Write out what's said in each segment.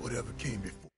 whatever came before.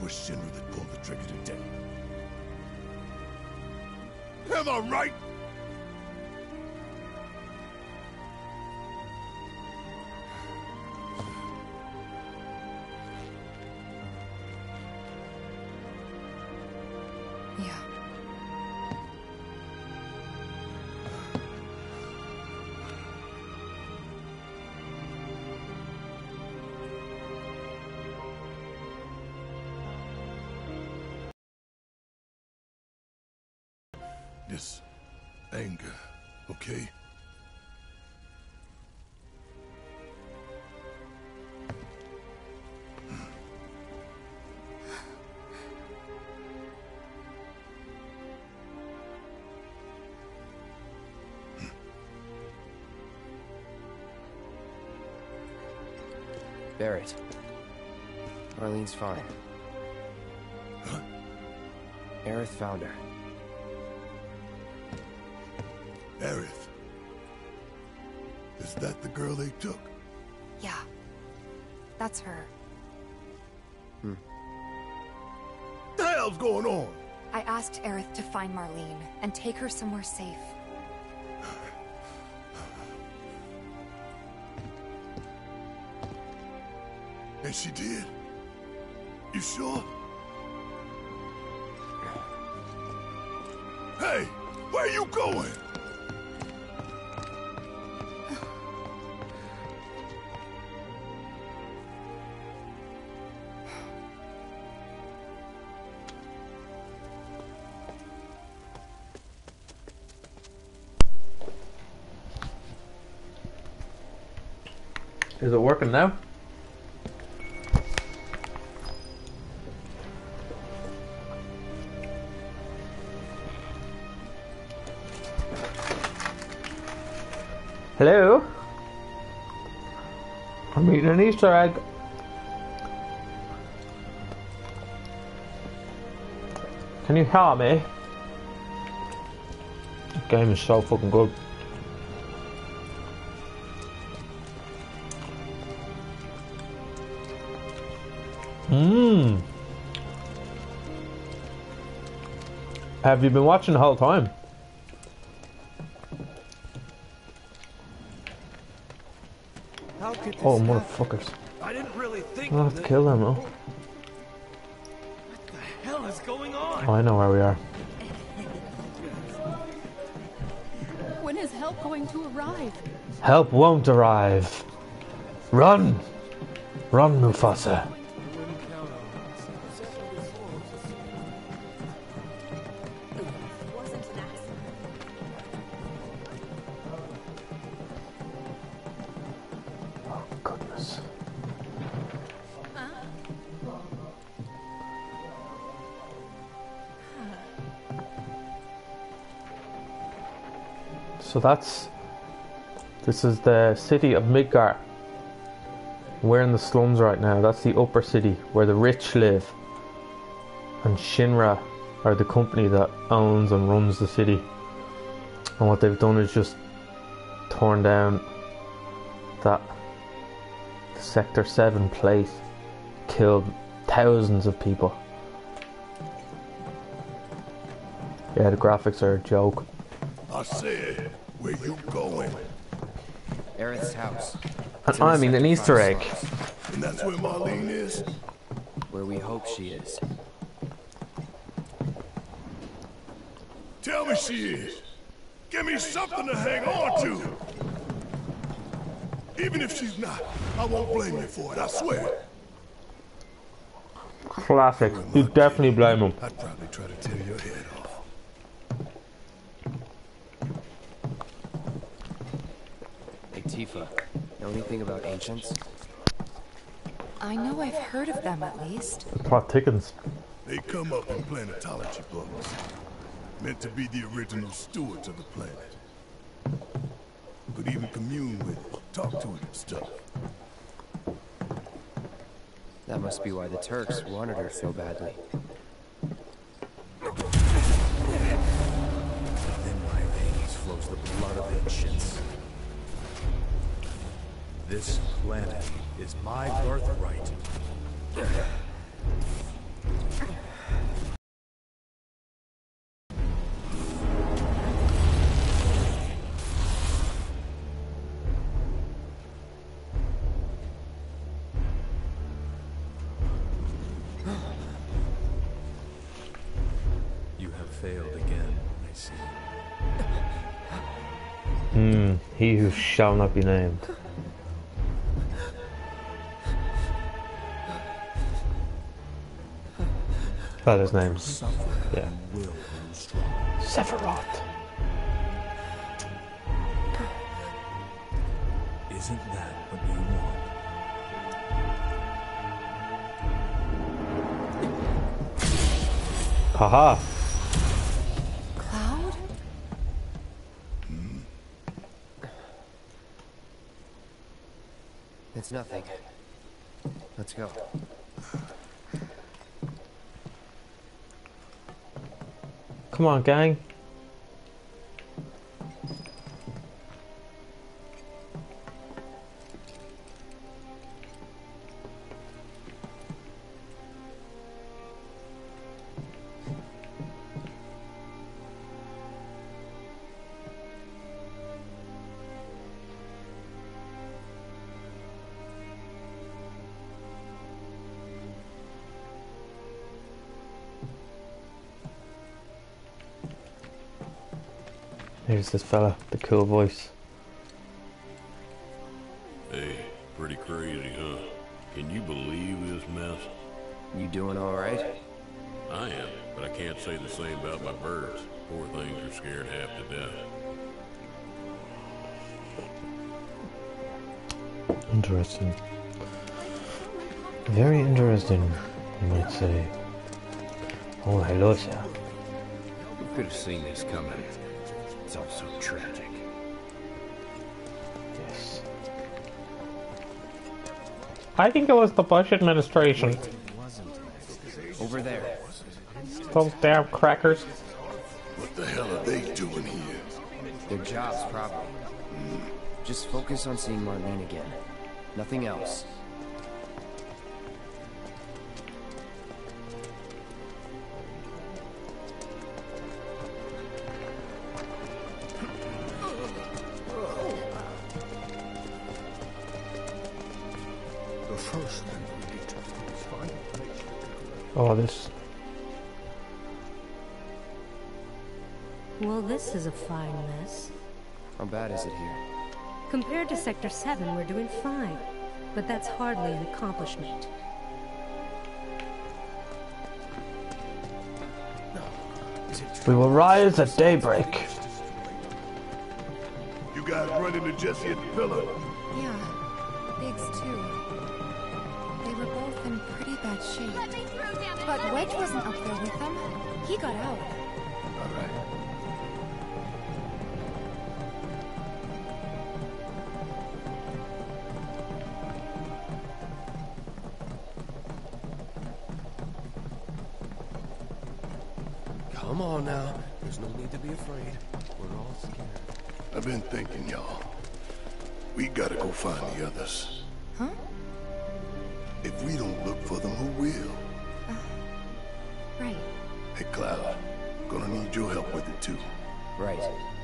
was Shinra that pulled the trigger today. Am I right? Yeah. This anger, okay? Barrett. Marlene's fine. Huh? Aerith found her. Aerith. Is that the girl they took? Yeah. That's her. What the hell's going on? I asked Aerith to find Marlene and take her somewhere safe. And she did? You sure? Hey, where you going? Is it working now? Hello? I'm eating an Easter egg. Can you hear me? This game is so fucking good. Have you been watching the whole time? How could this Oh, happen? motherfuckers. I didn't really think I'll have to that- kill them, oh. What the hell is going on? Oh, I know where we are. When is help going to arrive? Help won't arrive. Run! Run, Mufasa. Oh, goodness. So this is the city of Midgar. We're in the slums right now. That's the upper city where the rich live. And Shinra are the company that owns and runs the city. And what they've done is just torn down that Sector 7 place. Killed thousands of people. Yeah, the graphics are a joke. I said, where you going? Aerith's house. And I mean an Easter egg. And that's where Marlene is? Where we hope she is. Tell me she is. Give me something to hang on to. Even if she's not, I won't blame you for it, I swear. Classic. You definitely blame him. I'd probably try to tear your head off. Hey, Tifa. Know anything about ancients? I know I've heard of them at least. Plot thickens. They come up in planetology books. Meant to be the original stewards of the planet. Could even commune with it, talk to it and stuff. That must be why the Turks wanted her so badly. In my veins flows the blood of ancients. This planet is my birthright. He who shall not be named. That his name. Yeah. Sephiroth. Isn't that what you want? Haha. Cloud? It's nothing. Let's go. Come on, gang. Here's this fella, the cool voice. Hey, pretty crazy, huh? Can you believe this mess? You doing all right? I am, but I can't say the same about my birds. Poor things are scared half to death. Interesting. Very interesting, you might say. Oh, hello, sir. You could have seen this coming. It's all so tragic. Yes. I think it was the Bush administration. Over there. Those damn crackers. What the hell are they doing here? Their jobs, probably. Just focus on seeing Marlene again. Nothing else. Oh, this. Well, this is a fine mess. How bad is it here? Compared to Sector 7, we're doing fine. But that's hardly an accomplishment. We will rise at daybreak. You guys run into Jesse at the pillar? Yeah. Biggs, too. They were both in pretty bad shape. But Wedge wasn't up there with them. He got out. All right. Come on now. There's no need to be afraid. We're all scared. I've been thinking, y'all. We gotta go find the others. Huh? If we don't look for them, who will? Right. Hey, Cloud. Gonna need your help with it, too. Right.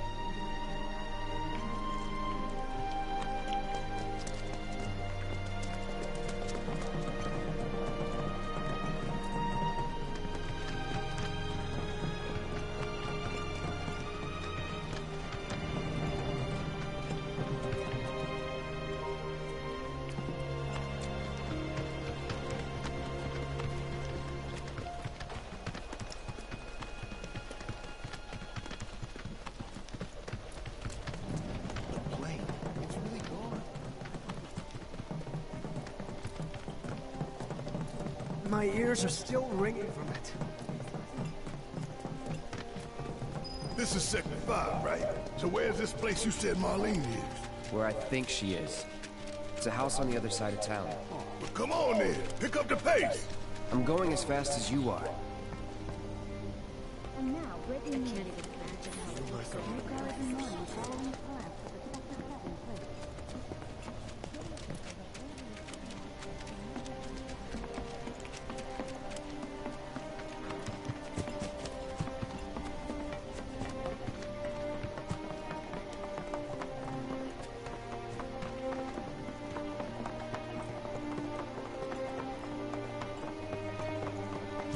My ears are still ringing from it. This is Sector 5, right? So where's this place you said Marlene is? Where I think she is. It's a house on the other side of town. Well, come on then. Pick up the pace. I'm going as fast as you are.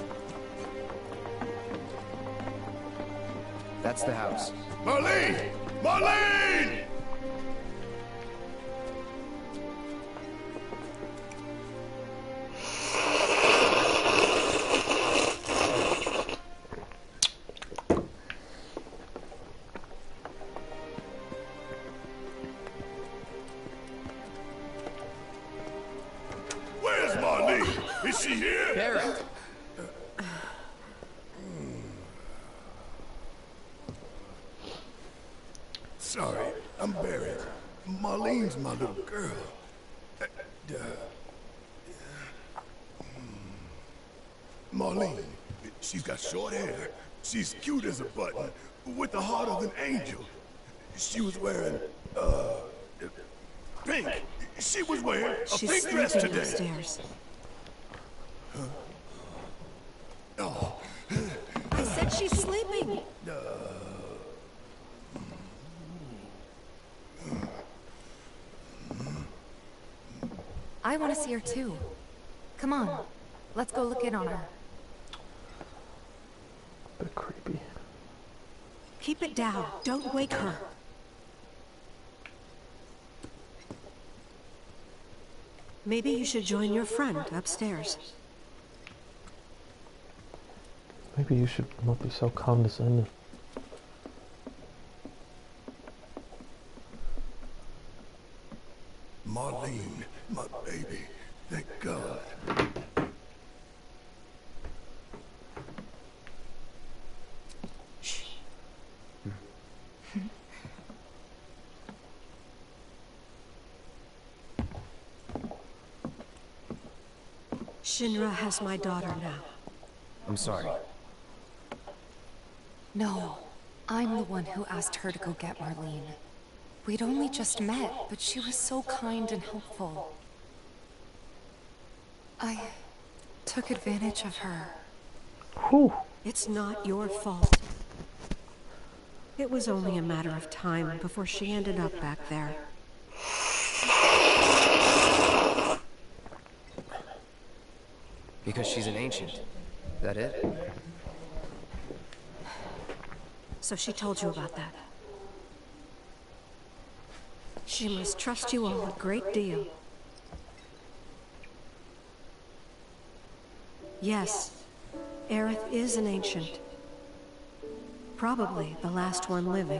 That's the house. Marlene! Marlene! Where's Marlene? Is she here? Barrett! Sorry, I'm Barrett. Marlene's my little girl. Marlene, she's got short hair. She's cute as a button, with the heart of an angel. She was wearing, pink. She was wearing a She's pink dress sleeping today. upstairs. Oh, I said she's sleeping. I want to see her too. Come on, let's go look in on her. Bit creepy. Keep it down. Don't wake her. Maybe you should join your friend upstairs. Maybe you should not be so condescending. Marlene, my baby. Thank God. Shinra has my daughter now. I'm sorry. No, I'm the one who asked her to go get Marlene. We'd only just met, but she was so kind and helpful. I took advantage of her. Whew. It's not your fault. It was only a matter of time before she ended up back there. Because she's an ancient. That it? So she told you about that. She must trust you all a great deal. Yes, Aerith is an ancient. Probably the last one living.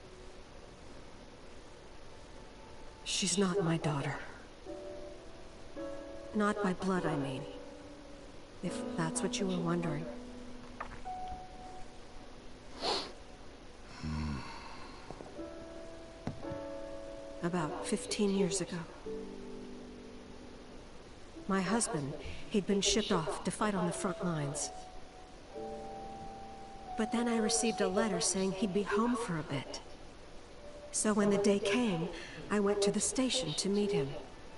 She's not my daughter. Not by blood, I mean. If that's what you were wondering. About 15 years ago. My husband, he'd been shipped off to fight on the front lines. But then I received a letter saying he'd be home for a bit. So when the day came, I went to the station to meet him.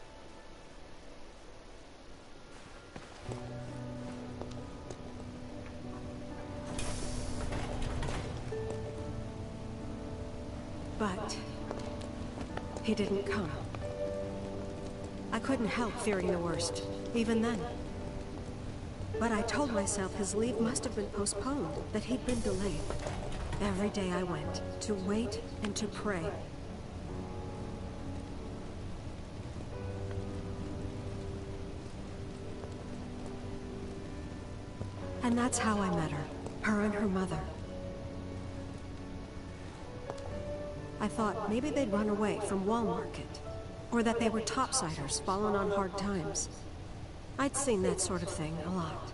But he didn't come. I couldn't help fearing the worst, even then. But I told myself his leave must have been postponed, that he'd been delayed. Every day I went, to wait and to pray. And that's how I met her, her and her mother. I thought maybe they'd run away from Wall Market, or that they were topsiders fallen on hard times. I'd seen that sort of thing a lot.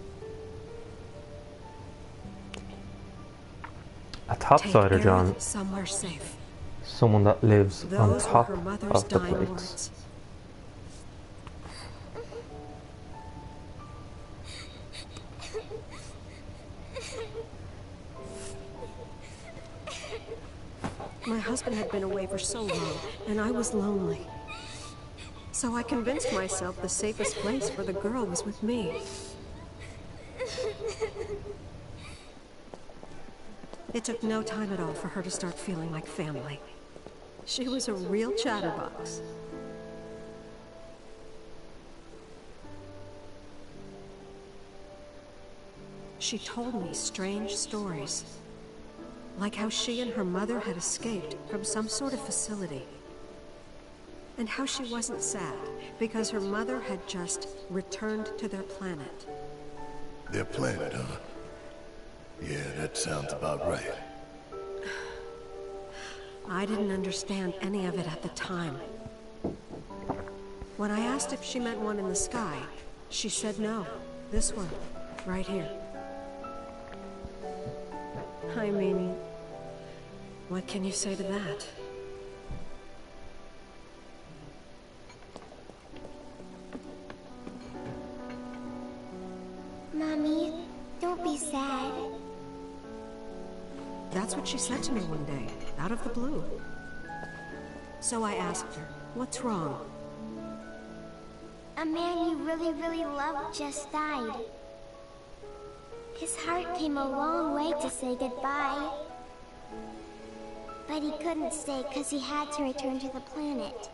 A topsider, Take John. Aerith somewhere safe. Someone that lives on Those were top her mother's of the dying plates. words. My husband had been away for so long, and I was lonely. So I convinced myself the safest place for the girl was with me. It took no time at all for her to start feeling like family. She was a real chatterbox. She told me strange stories. Like how she and her mother had escaped from some sort of facility. And how she wasn't sad because her mother had just returned to their planet. Their planet, huh? Yeah, that sounds about right. I didn't understand any of it at the time. When I asked if she meant one in the sky, she said no. This one, right here. I mean, what can you say to that? Mommy, don't be sad. That's what she said to me one day, out of the blue. So I asked her, what's wrong? A man you really, really loved just died. His heart came a long way to say goodbye. But he couldn't stay because he had to return to the planet.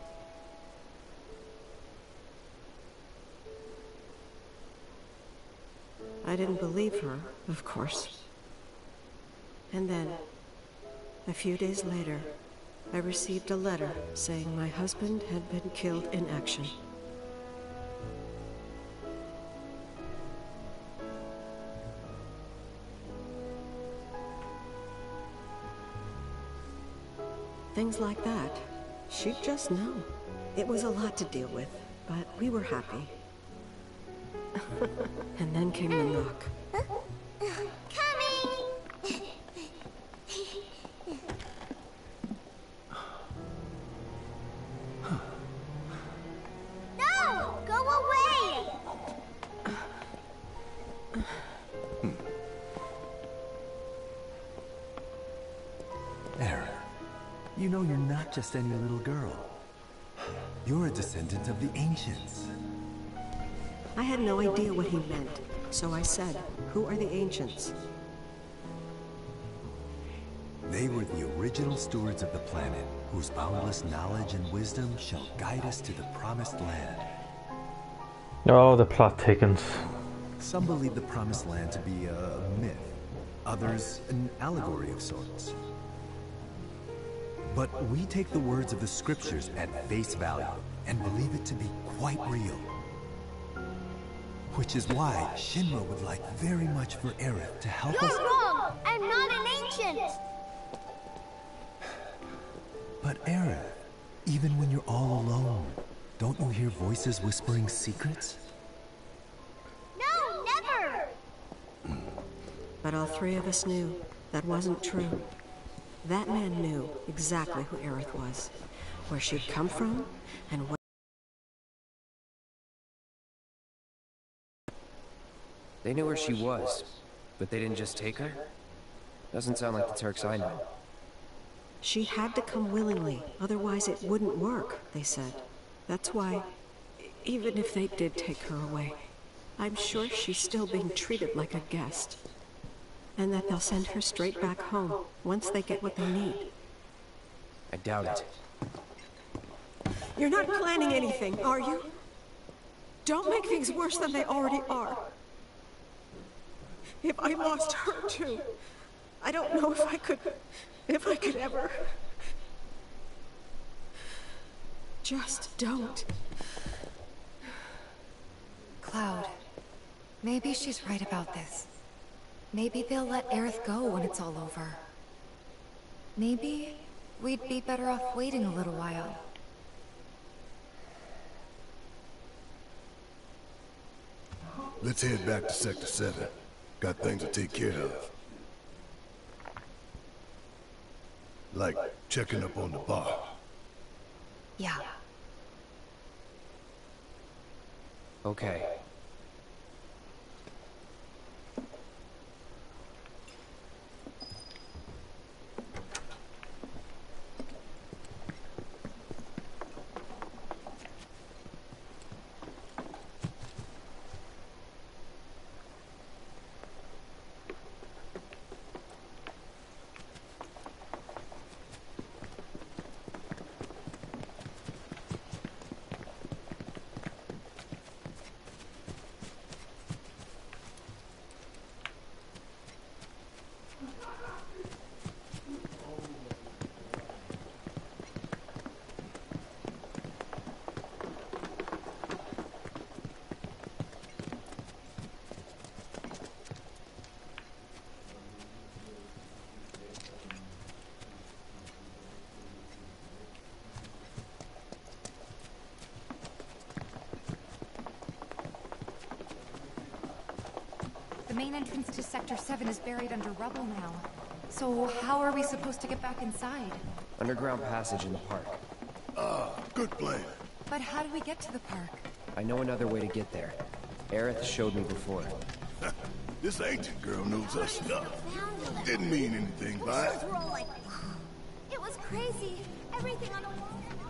I didn't believe her, of course. And then, a few days later, I received a letter saying my husband had been killed in action. Things like that. She'd just know. It was a lot to deal with, but we were happy. And then came the knock. Coming! No! Go away! Aerith, you know you're not just any little girl. You're a descendant of the Ancients. I had no idea what he meant, so I said, "Who are the Ancients?" They were the original stewards of the planet, whose boundless knowledge and wisdom shall guide us to the Promised Land. Oh, the plot thickens. Some believe the Promised Land to be a myth, others an allegory of sorts. But we take the words of the scriptures at face value and believe it to be quite real. Which is why Shinra would like very much for Aerith to help us— You're wrong! I'm not an ancient! But Aerith, even when you're all alone, don't you hear voices whispering secrets? No, never! But all three of us knew that wasn't true. That man knew exactly who Aerith was, where she'd come from, and what— They knew where she was, but they didn't just take her? Doesn't sound like the Turks I know. She had to come willingly, otherwise it wouldn't work, they said. That's why, even if they did take her away, I'm sure she's still being treated like a guest. And that they'll send her straight back home, once they get what they need. I doubt it. You're not planning anything, are you? Don't make things worse than they already are. If I lost her too, I don't know if I could ever. Just don't. Cloud, maybe she's right about this. Maybe they'll let Aerith go when it's all over. Maybe we'd be better off waiting a little while. Let's head back to Sector 7. Got things to take care of. Like checking up on the bar. Yeah. Okay. The main entrance to Sector 7 is buried under rubble now. So how are we supposed to get back inside? Underground passage in the park. Good plan. But how do we get to the park? I know another way to get there. Aerith showed me before. This ancient girl knows her stuff. Didn't mean anything by it. It was crazy. Everything on the wall.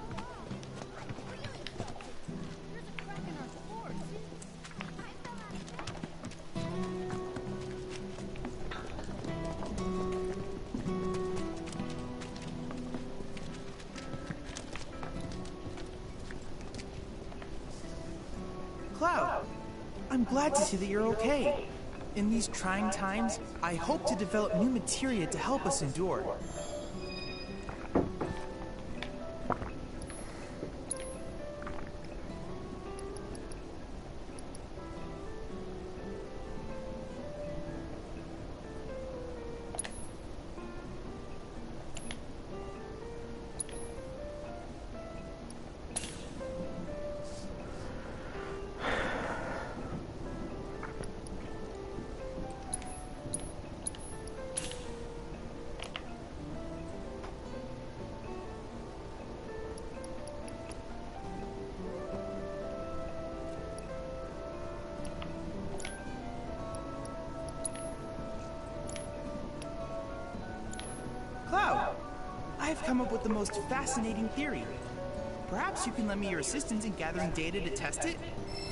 Cloud, I'm glad to see that you're okay. In these trying times, I hope to develop new materia to help us endure. Cloud, I've come up with the most fascinating theory. Perhaps you can lend me your assistance in gathering data to test it?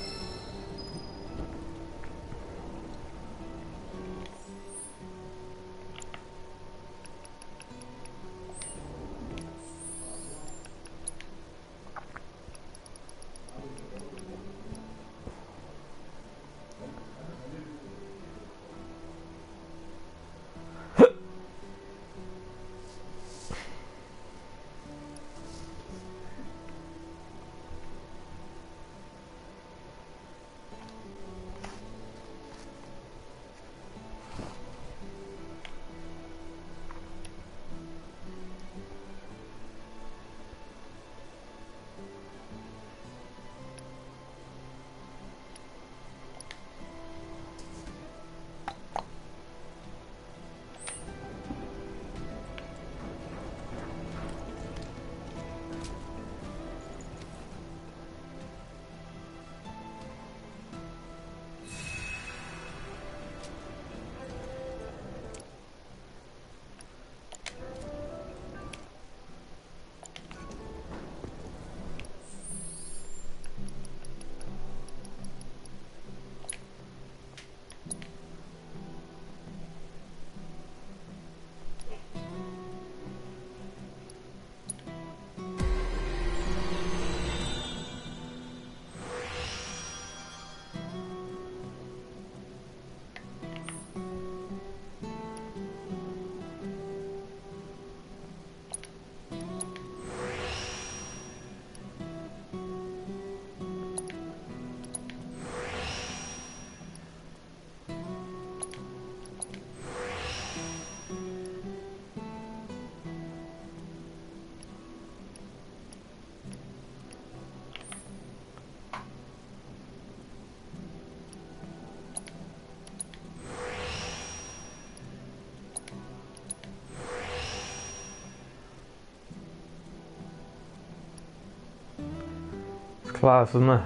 Class, isn't it?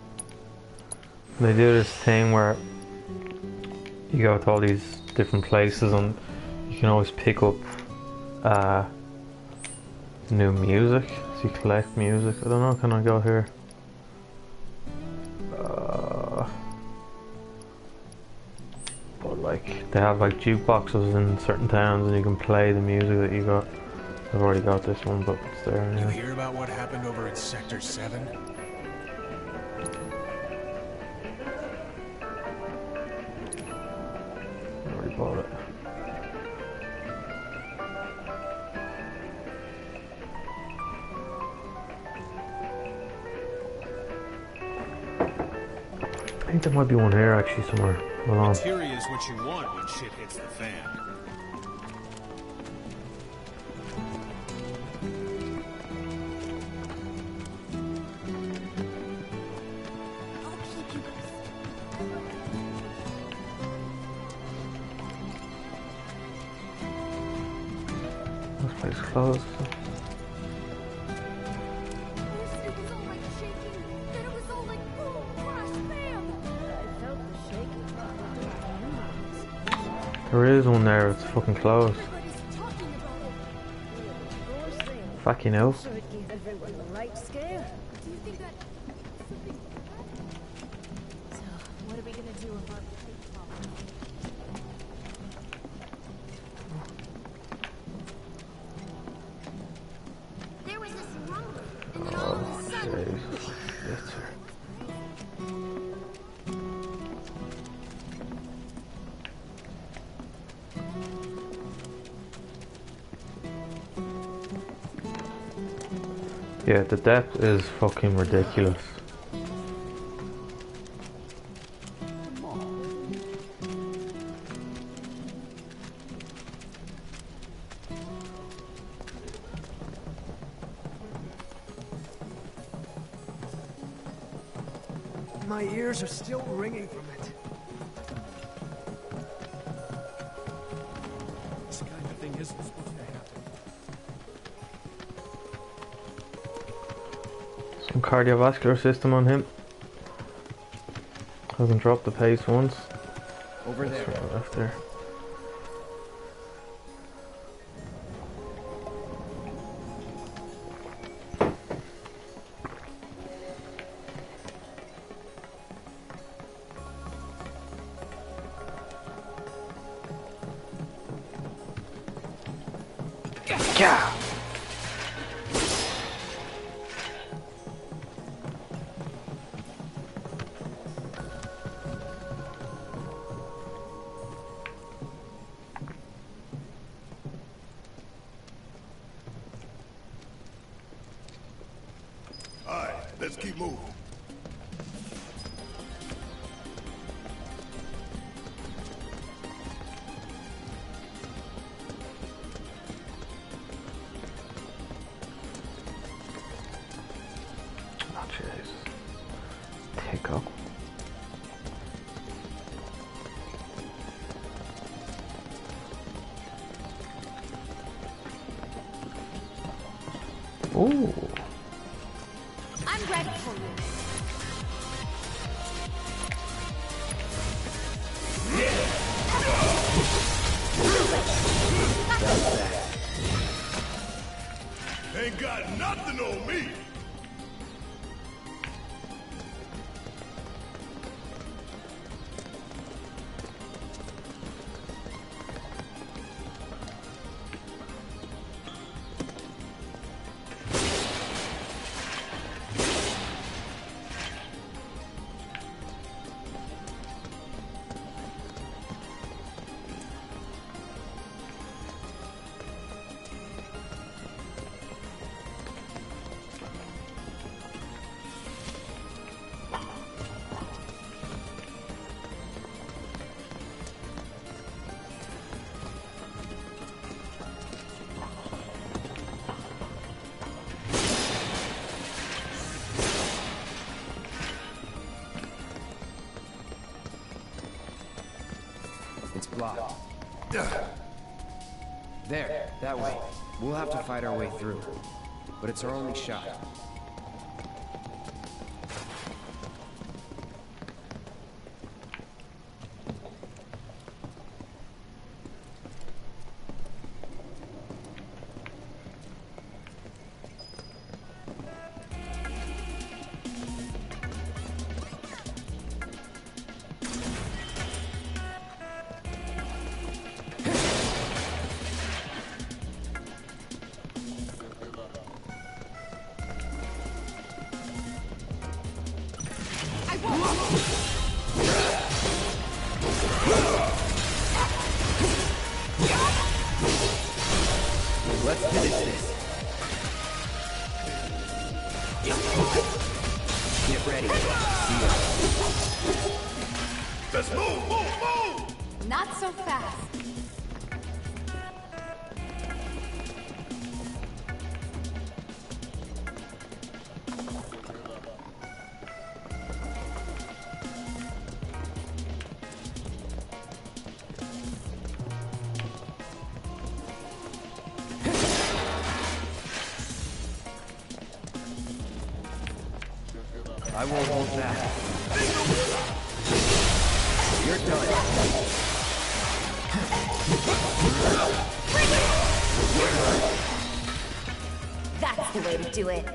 They do this thing where you go to all these different places and you can always pick up new music. So you collect music. I don't know, can I go here? But like, they have like jukeboxes in certain towns and you can play the music that you got. I've already got this one, but it's there anyway. You hear about what happened over at Sector 7? Bought it. I think there might be one here actually somewhere. Hold on. Materia is what you want when shit hits the fan. Place closed. There is one there, it's fucking closed. Fucking hell. So it gave everyone the right scare. Do you think that something bad? So, what are we gonna do about the plate problem? There was this rumble, and then all of a sudden... Yeah, the depth is fucking ridiculous. My ears are still ringing from it. This kind of thing isn't supposed to happen. Some cardiovascular system on him. Hasn't dropped the pace once. Over there. Right left there. Yeah. Alright, let's keep moving. Oh jeez. Tickle. Ooh. I'm ready for you. Ain't got nothing on me. It's blocked. There, that way. We'll have to fight our way through. But it's our only shot. Let's finish this. Get ready. See ya. Let's move! Not so fast. I won't hold back. You're done. That's the way to do it.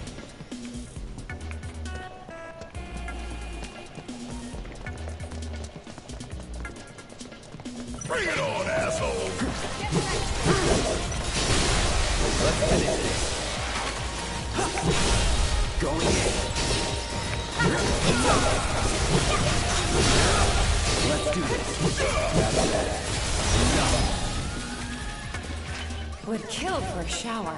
Bring it on, asshole! Let's finish this. Going in. Let's do this. Would kill for a shower.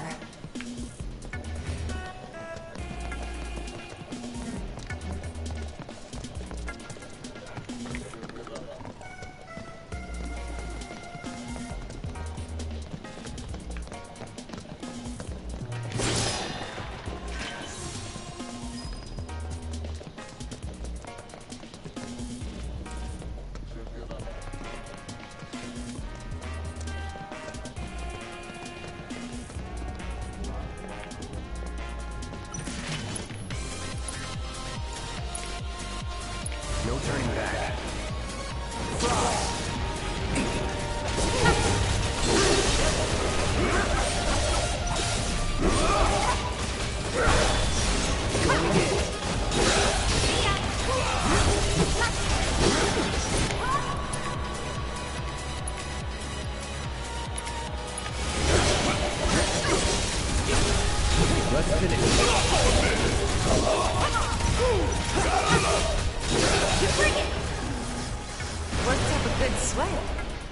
No turning back. Frost! Going in. Let's finish. Worked up a good sweat.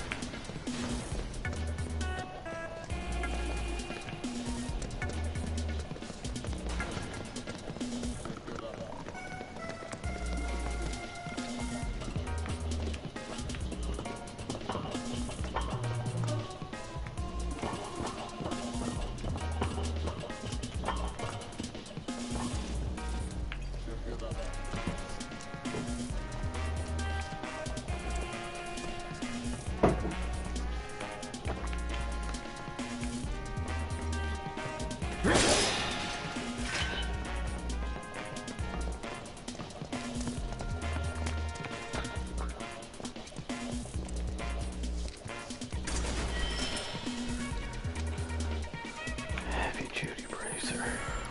Heavy duty bracer.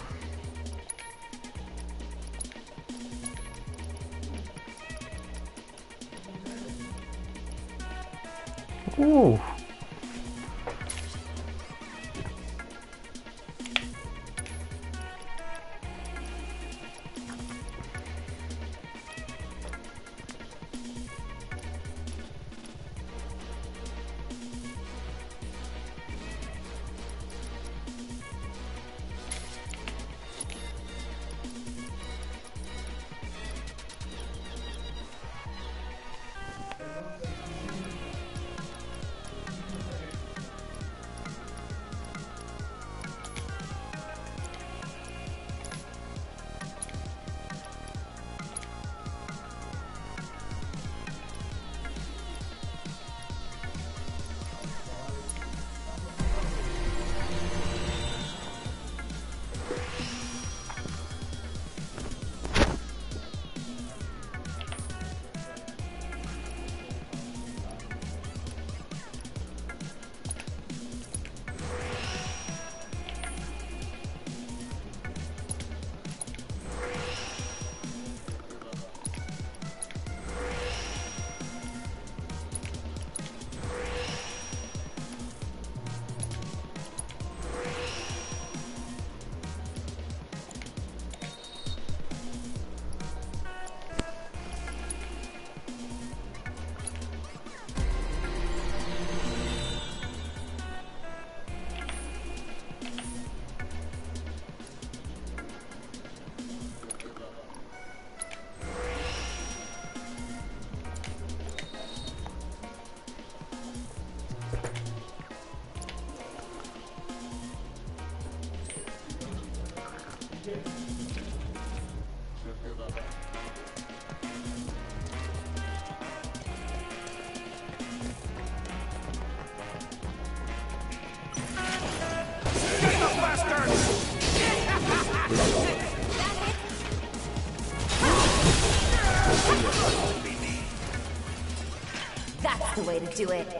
Ooh. way to do it.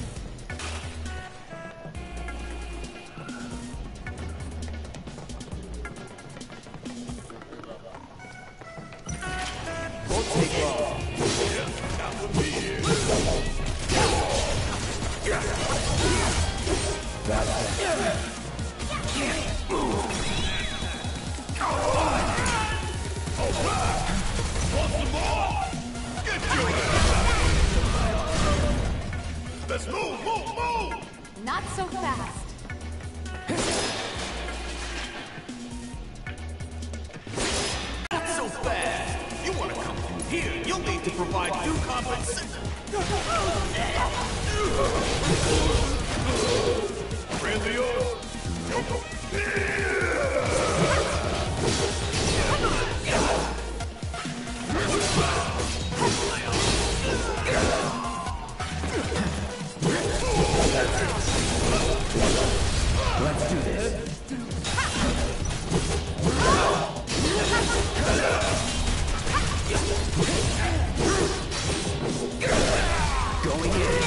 Won't take long. That would be it. Let's move! Not so fast. Not so fast! You want to come through here, you'll need to provide due compensation. Friendly or Let's do this. Going in.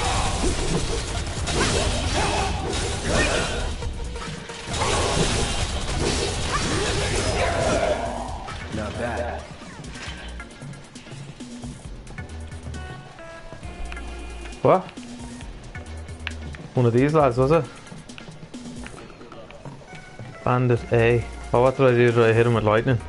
Not bad. What? One of these lads, was it? Bandit A. Oh, what did I do? Did I hit him with lightning?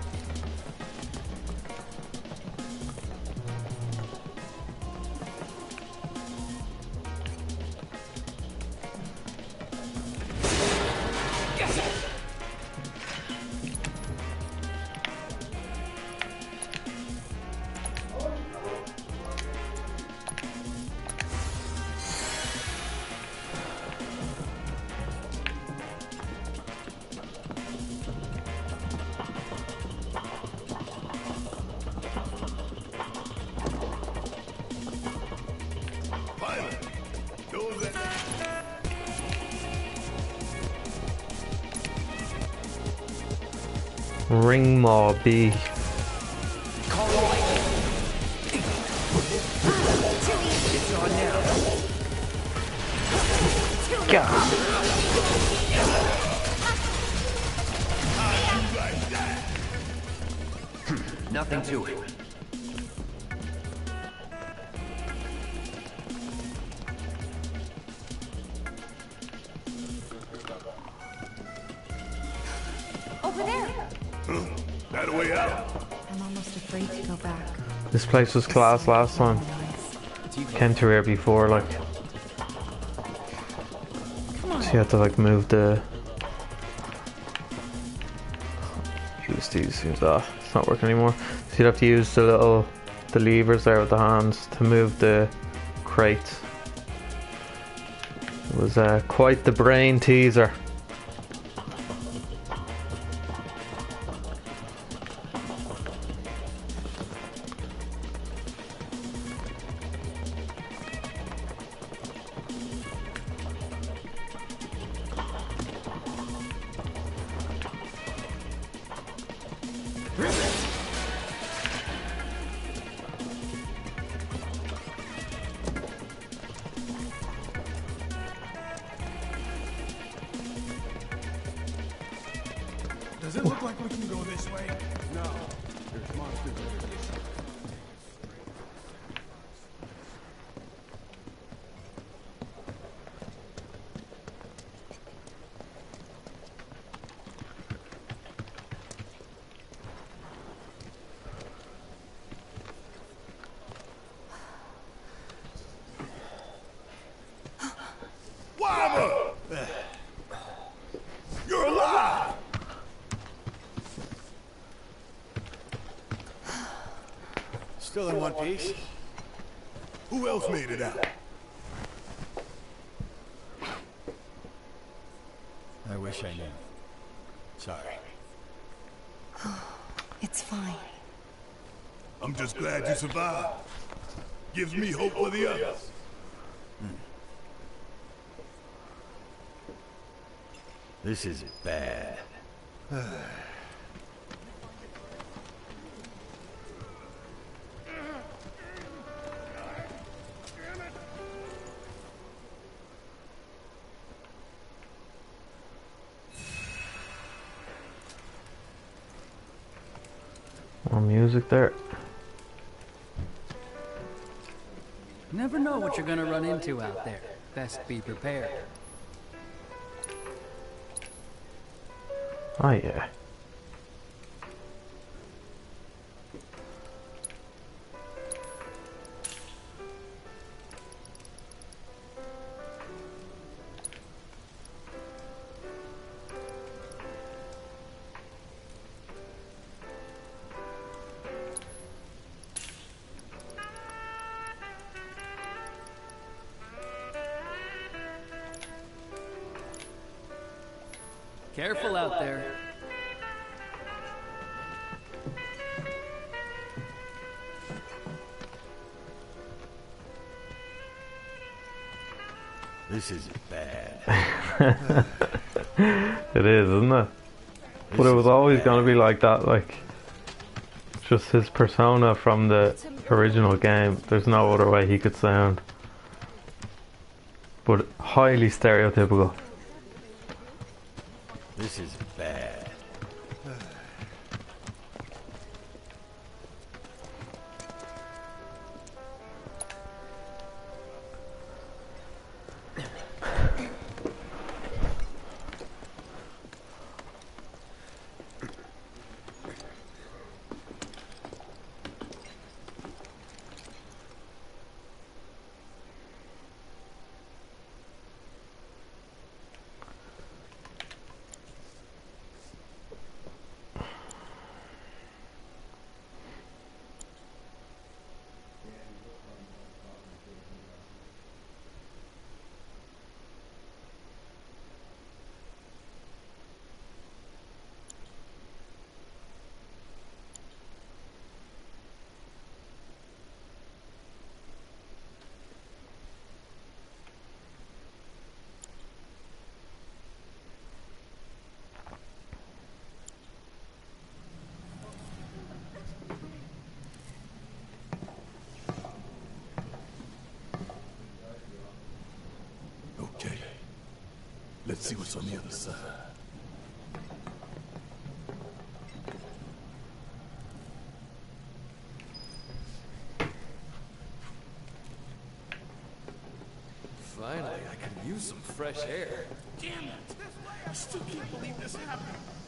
Ringmaw B. It's on now. God. Nothing to it. Over there. That way out. I'm almost afraid to go back. This place was class last time. Came to here before, like. So you had to like move the. Use these. It's not working anymore. So you'd have to use the levers there with the hands to move the crates. It was quite the brain teaser. Does it look like we can go this way? No. There's monsters over this side. Wobber! You're alive! Still in one piece? Who else made it out? I wish I knew. Sorry. It's fine. I'm just glad you survived. Gives me hope for the others. This is bad. More music there. Never know what you're gonna run into out there. Best be prepared. Oh yeah. Careful out there. This is bad. It is, isn't it? But it was always going to be like that, like just his persona from the original game. There's no other way he could sound. But highly stereotypical. This is bad. Okay. Let's see what's on the other side. Finally, I can use some fresh air. Damn it! I still can't believe this happened.